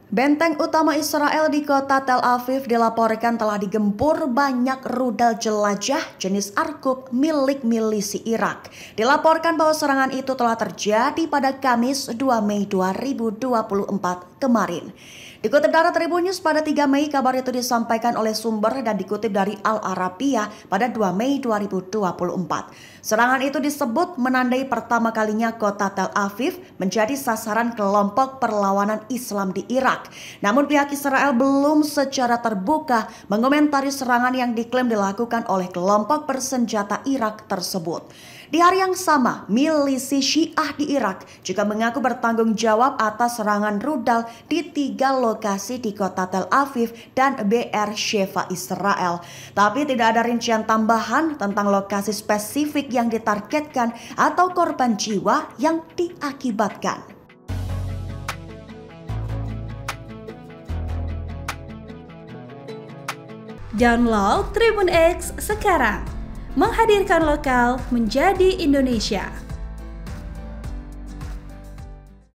Benteng utama Israel di kota Tel Aviv dilaporkan telah digempur banyak rudal jelajah jenis Arkub milik milisi Irak. Dilaporkan bahwa serangan itu telah terjadi pada Kamis 2 Mei 2024 kemarin. Dikutip dari Tribun News pada 3 Mei, kabar itu disampaikan oleh sumber dan dikutip dari Al Arabiya pada 2 Mei 2024. Serangan itu disebut menandai pertama kalinya kota Tel Aviv menjadi sasaran kelompok perlawanan Islam di Irak. Namun pihak Israel belum secara terbuka mengomentari serangan yang diklaim dilakukan oleh kelompok bersenjata Irak tersebut. Di hari yang sama, milisi Syiah di Irak juga mengaku bertanggung jawab atas serangan rudal di 3 lokasi di kota Tel Aviv dan Be'er Sheva Israel. Tapi tidak ada rincian tambahan tentang lokasi spesifik yang ditargetkan atau korban jiwa yang diakibatkan. Download Tribun X sekarang, menghadirkan lokal menjadi Indonesia.